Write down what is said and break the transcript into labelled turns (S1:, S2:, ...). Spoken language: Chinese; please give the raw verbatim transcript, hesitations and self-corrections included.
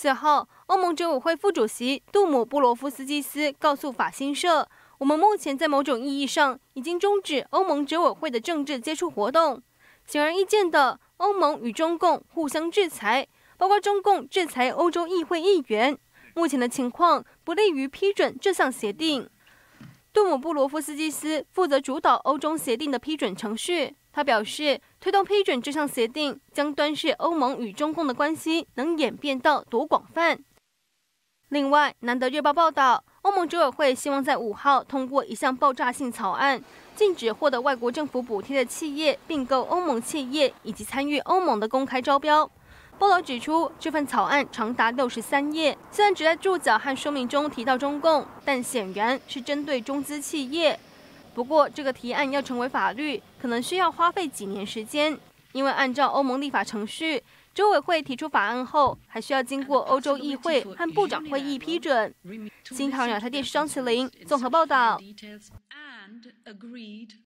S1: 四号，欧盟执委会副主席杜姆布罗夫斯基斯告诉法新社：“我们目前在某种意义上已经终止欧盟执委会的政治接触活动。显而易见的，欧盟与中共互相制裁，包括中共制裁欧洲议会议员。目前的情况不利于批准这项协定。”杜姆布罗夫斯基斯负责主导欧中协定的批准程序。他表示，推动批准这项协定将端视欧盟与中共的关系能演变到多广泛。另外，南德日报报道，欧盟执委会希望在五号通过一项爆炸性草案，禁止获得外国政府补贴的企业并购欧盟企业以及参与欧盟的公开招标。报道指出，这份草案长达六十三页，虽然只在注脚和说明中提到中共，但显然是针对中资企业。不过，这个提案要成为法律，可能需要花费几年时间，因为按照欧盟立法程序，执委会提出法案后，还需要经过欧洲议会和部长会议批准。新唐人亚太电视张慈玲综合报道。